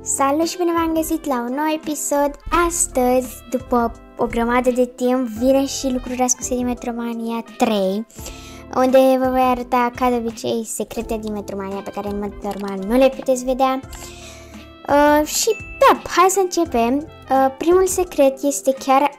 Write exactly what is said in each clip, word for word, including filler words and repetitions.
Salut și bine v-am găsit la un nou episod. Astăzi, după o grămadă de timp, vine și lucruri ascunse din Metromania trei, unde vă voi arăta, ca de obicei, secrete din Metromania pe care în mod normal nu le puteți vedea. Uh, și da, hai să începem. Uh, primul secret este chiar...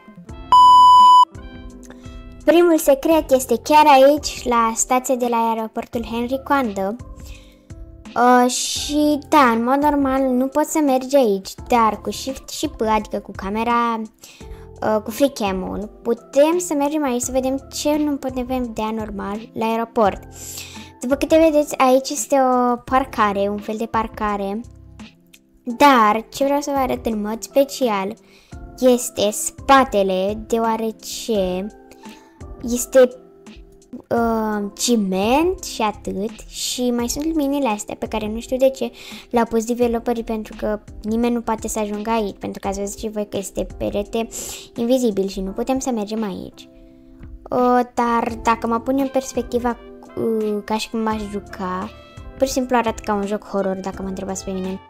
Primul secret este chiar aici, la stația de la aeroportul Henry Coandă. Uh, și da, în mod normal nu poți să mergi aici, dar cu Shift și P, adică cu camera, uh, cu free cam-ul, putem să mergem aici să vedem ce nu putem vedea normal la aeroport. După câte vedeți, aici este o parcare, un fel de parcare, dar ce vreau să vă arăt în mod special este spatele, deoarece este Uh, ciment și atât, și mai sunt luminile astea pe care nu știu de ce le-au pus developerii, pentru că nimeni nu poate să ajungă aici, pentru că ați văzut și voi că este perete invizibil și nu putem să mergem aici. Uh, dar dacă mă pun în perspectiva uh, ca și cum m-aș juca, pur și simplu arată ca un joc horror, dacă mă întrebați pe mine.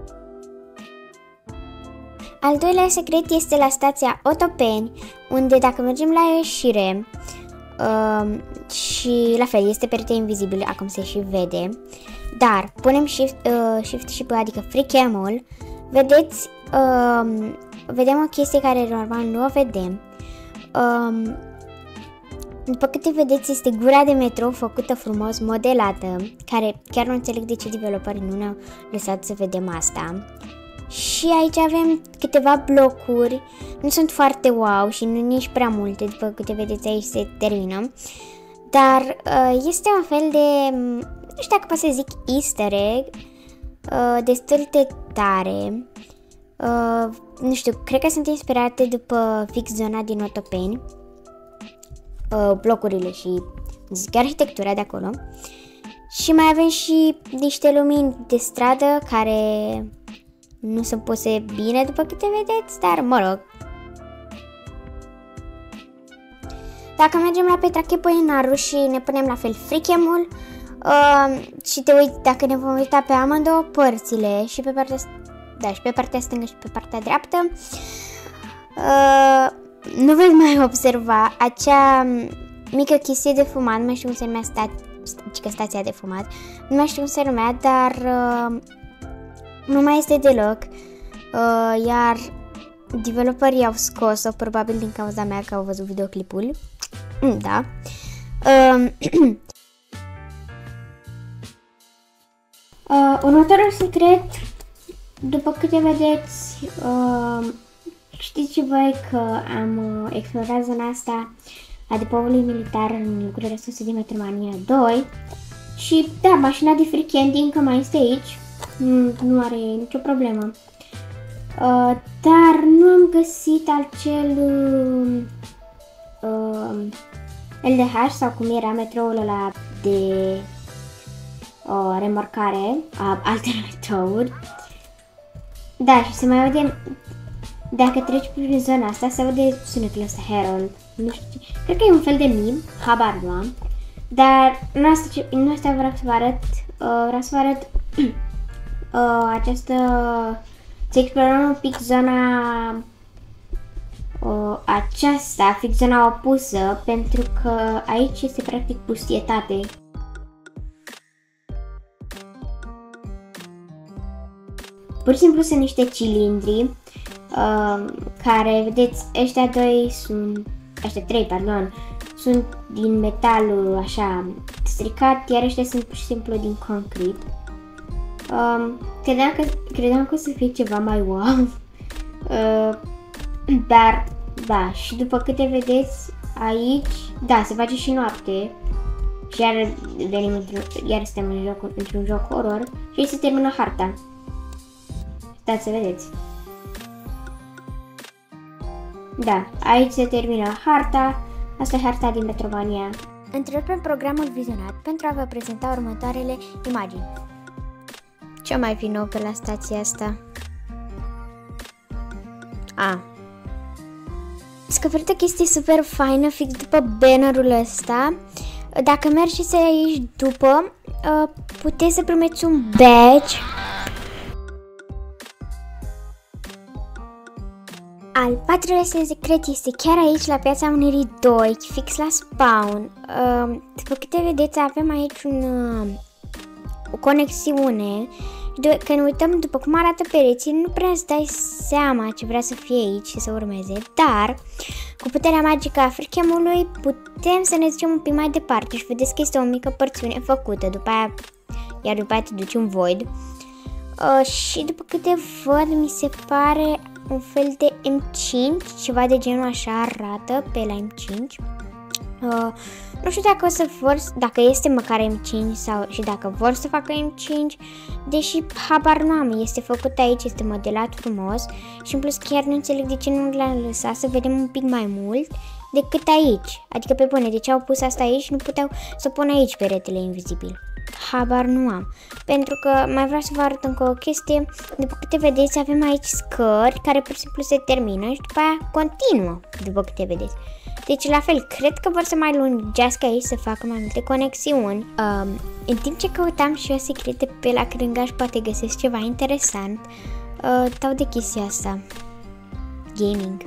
Al doilea secret este la stația Otopeni, unde dacă mergem la ieșire, Uh, și la fel, este perete invizibil, acum se și vede, dar punem shift, uh, shift și P, adică free cam-ul, vedeți, uh, vedem o chestie care normal nu o vedem. Uh, după câte vedeți, este gura de metrou făcută frumos, modelată, care chiar nu înțeleg de ce developerii nu ne-au lăsat să vedem asta. Și aici avem câteva blocuri, nu sunt foarte wow și nu nici prea multe, după câte vedeți aici se termină. Dar uh, este un fel de, nu știu dacă pot să zic easter egg, uh, destul de tare. Uh, nu știu, cred că sunt inspirate după fix zona din Otopeni, uh, blocurile și zic, arhitectura de acolo. Și mai avem și niște lumini de stradă care nu sunt puse bine, după câte vedeți, dar mă rog. Dacă mergem la Petrache Poenaru și ne punem la fel free cam-ul uh, și te uiți, dacă ne vom uita pe amândouă părțile, și pe partea, da, și pe partea stângă și pe partea dreaptă, uh, nu veți mai observa acea mică chestie de fumat, nu mai știu cum se numea, sta, sta, stația de fumat, nu mai știu cum se numea, dar uh, nu mai este deloc, uh, iar developerii au scos-o, probabil din cauza mea, că au văzut videoclipul. Da. Uh, uh, următorul secret, după câte vedeți, uh, știți și voi că am uh, explorat zona asta a depoului militar în lucrurile ascunse din Metromania doi și da, mașina de free candy încă mai este aici. Nu, nu are nicio problemă. Uh, dar nu am găsit acel uh, L D H sau cum era metroul ăla de uh, remorcare a altor metrouri. Da, și se mai aude, dacă treci prin zona asta, se aude sunetul ăsta Herald. Nu știu ce. Cred că e un fel de meme, habar nu am. Dar nu asta, nu asta vreau să vă arăt. Uh, vreau să vă arăt Uh, această, să explorăm un pic zona uh, aceasta, fix zona opusă, pentru că aici este practic pustietate. Pur și simplu sunt niște cilindri uh, care, vedeți, ăștia doi sunt, ăștia trei, pardon, sunt din metal așa stricat, iar ăștia sunt pur și simplu din concret. Um, credeam, că, credeam că o să fie ceva mai wow, uh, dar da, și după câte vedeți aici, da, se face și noapte și iar, venim, iar suntem în joc, într-un joc horror și aici se termină harta. Stați să vedeți. Da, aici se termină harta, asta e harta din Metromania. Întrerupem programul vizionat pentru a vă prezenta următoarele imagini. Ce mai fi nou pe la stația asta? A. Descoperit o chestie super faină fix după bannerul ăsta. Dacă mergeți aici după, puteți să primeți un badge Al patrulea secret este chiar aici, la Piața Unirii doi, fix la spawn. Uh, după câte vedeți, avem aici un, uh, o conexiune. Când uităm după cum arată pereții, nu prea îți dai seama ce vrea să fie aici și să urmeze, dar cu puterea magică a Freecam-ului putem să ne ducem un pic mai departe și vedeți că este o mică părțiune făcută, după aia, iar după aia te duci în void. Uh, și după câte văd, mi se pare un fel de M cinci, ceva de genul așa arată pe la M cinci. Uh, nu știu dacă o să vor, dacă este măcar M cinci sau și dacă vor să facă M cinci, deși habar nu am, este făcut aici, este modelat frumos și în plus chiar nu înțeleg de ce nu l-am lăsat să vedem un pic mai mult decât aici. Adică pe bune, de ce au pus asta aici, nu puteau să pună aici peretele invizibil. Habar nu am. Pentru că mai vreau să vă arăt încă o chestie. După câte vedeți, avem aici scări care pur și simplu se termină și după aia continuă, după câte vedeți. Deci la fel, cred că vor să mai lungească aici, să facă mai multe conexiuni. um, În timp ce căutam și eu secrete pe la crângaș, poate găsesc ceva interesant. uh, Dau de chestia asta, gaming.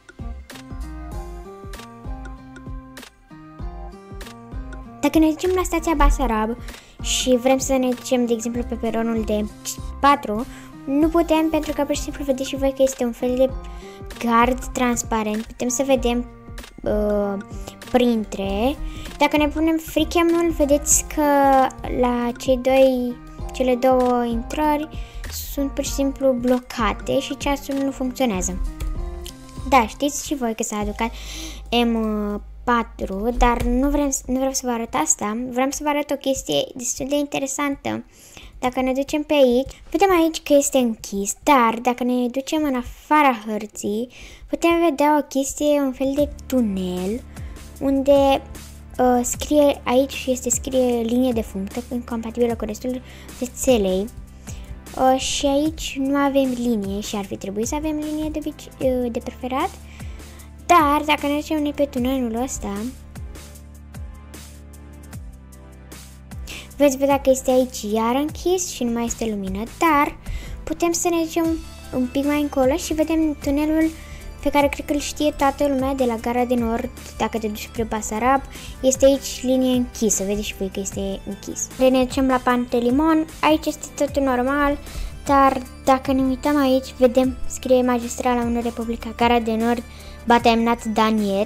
Dacă ne ducem la stația Basarab și vrem să ne ducem, de exemplu, pe peronul de patru, nu putem, pentru că pur și simplu vedeți și voi că este un fel de gard transparent. Putem să vedem uh, printre. Dacă ne punem Freecam-ul, vedeți că la cei doi, cele două intrări sunt pur și simplu blocate și ceasul nu funcționează. Da, știți și voi că s-a aducat M patru, dar nu, vrem, nu vreau să vă arăt asta, vreau să vă arăt o chestie destul de interesantă. Dacă ne ducem pe aici, vedem aici că este închis, dar dacă ne ducem în afara hărții, putem vedea o chestie, un fel de tunel, unde uh, scrie aici, este scrie linie de functă, incompatibilă cu restul rețelei. Uh, și aici nu avem linie și ar fi trebuit să avem linie de, uh, de preferat. Dar dacă ne ducem pe tunelul ăsta, veți vedea că este aici iar închis și nu mai este lumină, dar putem să ne ducem un pic mai încolo și vedem tunelul pe care cred că îl știe toată lumea de la Gara de Nord. Dacă te duci spre Basarab, este aici linie închisă, vedeți și voi că este închis. Ne ducem la Pantelimon, aici este totul normal, dar dacă ne uităm aici, vedem, scrie Magistrala unu Republica Gara de Nord, Batemnat Daniet.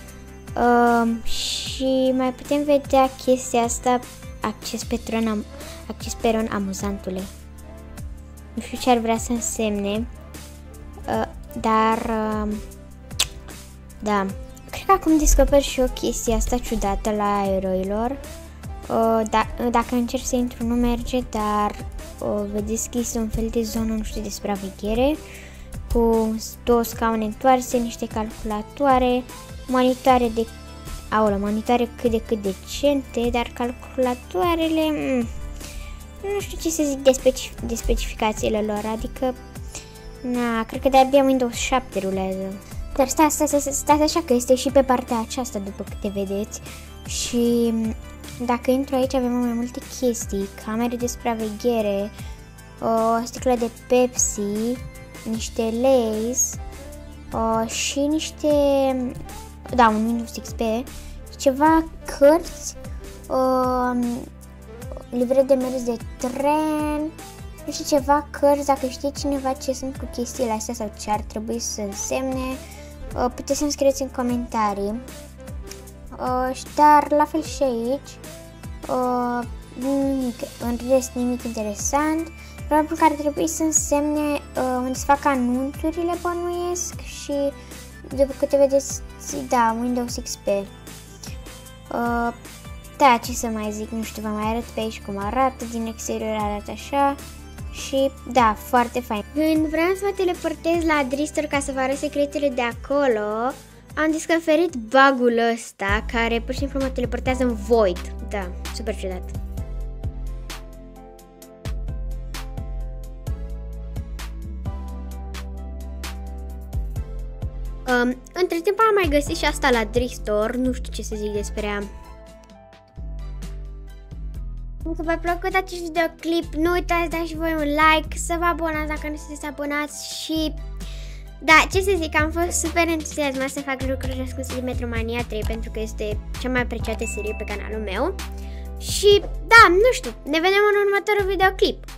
Uh, și mai putem vedea chestia asta, acces pe tron, am, acces pe ron amuzantule. Nu știu ce ar vrea să însemne, uh, dar uh, da, cred că acum descoper și o chestie asta ciudată la aeroilor. Uh, da, dacă încerc să intru nu merge, dar uh, vedeți că este un fel de zonă, nu știu, de supraveghere, cu două scaune întoarse, niște calculatoare, monitoare de aulă, monitoare cât de cât decente, dar calculatoarele, mm, nu știu ce să zic de, specif de specificațiile lor, adică, na, cred că de-abia Windows șapte rulează. Dar stați, stați, stați așa că este și pe partea aceasta, după câte vedeți, și dacă intru aici avem mai multe chestii, camere de supraveghere, o sticlă de Pepsi, niște Lays uh, și niște, da, un Windows X P, ceva cărți, uh, livret de mers de tren, nu știu, ceva cărți. Dacă știe cineva ce sunt cu chestiile astea sau ce ar trebui să însemne, uh, puteți să-mi scrieți în comentarii. Uh, dar la fel și aici, uh, nimic, în rest nimic interesant. Probabil că ar trebui să însemne uh, unde se fac anunțurile, bănuiesc, și după câte vedeți, da, Windows X P. Uh, da, ce să mai zic, nu știu, vă mai arăt pe aici cum arată, din exterior arată așa și da, foarte fain. Când vreau să mă teleportez la Dristor ca să vă arăt secretele de acolo, am descoperit bug-ul ăsta care pur și simplu mă teleportează în void. Da, super ciudat. Um, între timp am mai găsit și asta la Dristor, nu știu ce să zic despre ea. Dacă v-a plăcut acest videoclip, nu uitați să dați și voi un like, să vă abonați dacă nu sunteți abonați și Da, ce să zic, am fost super entuziasmat să fac lucruri ascunse din Metromania trei pentru că este cea mai apreciată serie pe canalul meu. Și da, nu știu, ne vedem în următorul videoclip.